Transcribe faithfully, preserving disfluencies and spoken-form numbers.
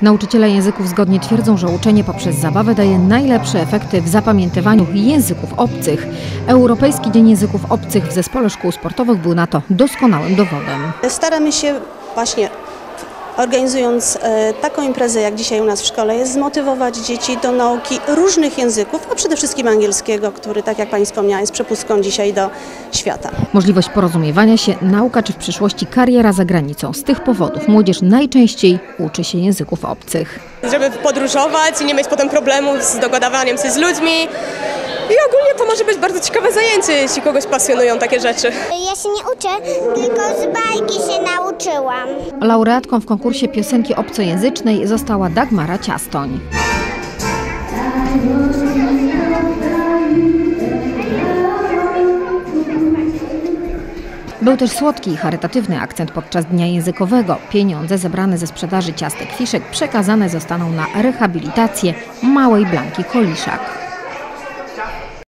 Nauczyciele języków zgodnie twierdzą, że uczenie poprzez zabawę daje najlepsze efekty w zapamiętywaniu języków obcych. Europejski Dzień Języków Obcych w Zespole Szkół Sportowych był na to doskonałym dowodem. Staramy się właśnie, organizując taką imprezę jak dzisiaj u nas w szkole, jest zmotywować dzieci do nauki różnych języków, a przede wszystkim angielskiego, który, tak jak Pani wspomniała, jest przepustką dzisiaj do świata. Możliwość porozumiewania się, nauka czy w przyszłości kariera za granicą. Z tych powodów młodzież najczęściej uczy się języków obcych. Żeby podróżować i nie mieć potem problemów z dogadawaniem się z ludźmi. I ogólnie to może być bardzo ciekawe zajęcie, jeśli kogoś pasjonują takie rzeczy. Ja się nie uczę, tylko z bajki się nauczyłam. Laureatką w konkursie piosenki obcojęzycznej została Dagmara Ciastoń. Był też słodki i charytatywny akcent podczas Dnia Językowego. Pieniądze zebrane ze sprzedaży ciastek Fiszek przekazane zostaną na rehabilitację małej Blanki Koliszak.